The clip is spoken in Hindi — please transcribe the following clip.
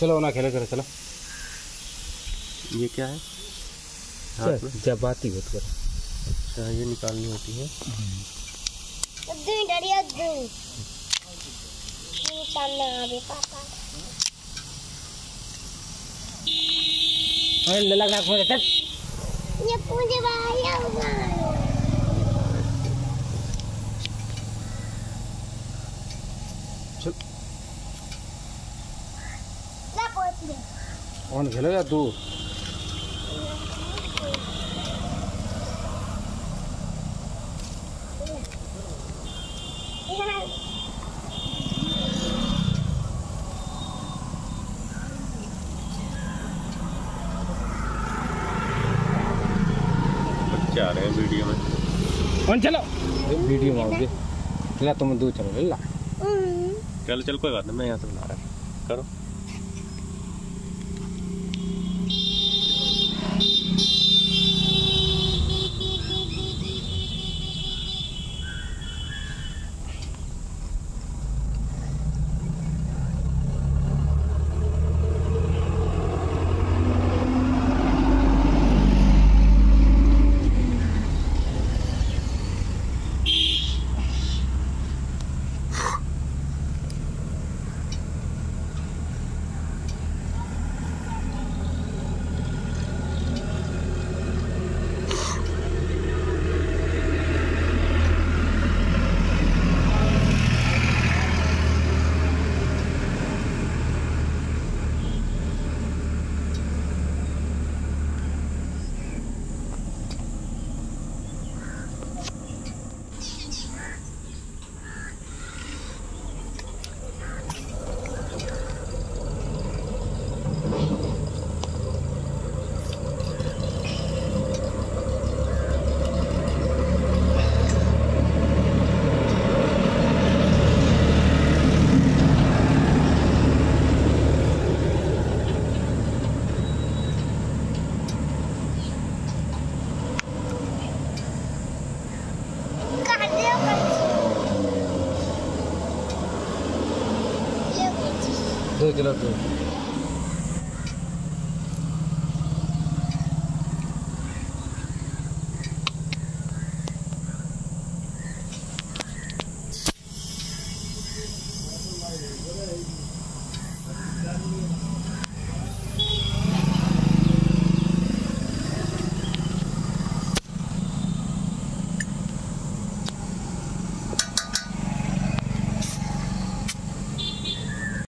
चलो ना खेले करो, चलो। ये क्या है? जबाती होती है। अच्छा, ये निकालनी होती है। ये पूजे वाला होगा। कौन खेलेगा? तू। बच्चे आ रहे हैं वीडियो में। कौन चलो वीडियो में आओगे? ला तुम दो चलो, ला चलो चल, कोई बात नहीं, मैं यहाँ से बना रहा हूँ। करो। दो चलो दो।